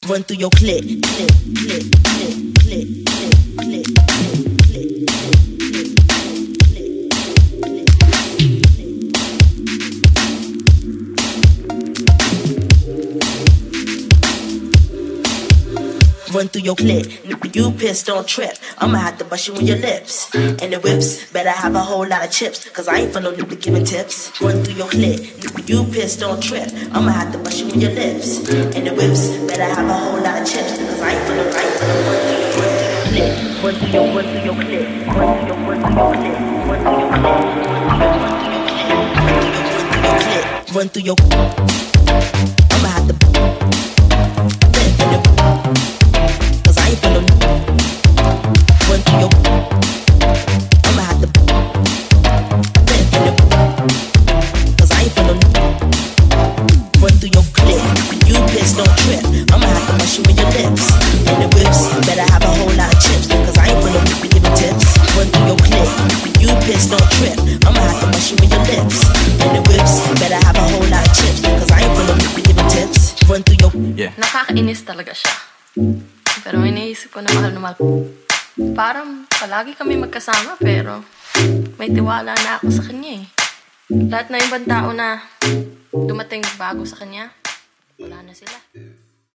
Run through your clip, clip, clip, clip, clip, clip, clip, clip, run through your clip. You pissed, don't trip. I'ma have to bust you in your lips. And the whips better have a whole lot of chips, cause I ain't for no nigga giving tips. Run through your clip. You pissed, don't trip. I'ma have to bust you in your lips. And the whips better have a whole lot of chips, cause I ain't for no run through your clip. Run through your clip. Run through your clip. Run through your clip. Run through your I'ma have to cause I ain't for no run through your I'ma have to cause I ain't for no run through your clip. You pissed, don't trip. I'ma have to bust you in your lips. And the whips better have a whole lot of chips, cause I ain't for no nigga giving tips. Run through your clip. You pissed, don't trip. I'ma have to bust you in your lips. And the whips better have a whole lot of chips, cause I ain't for no nigga giving tips. Run through your Nakakainis talaga siya. Pero iniisip ko na mahal na mahal. Parang palagi kami magkasama pero may tiwala na ako sa kanya eh. Lahat na ibang tao na dumating bago sa kanya, wala na sila.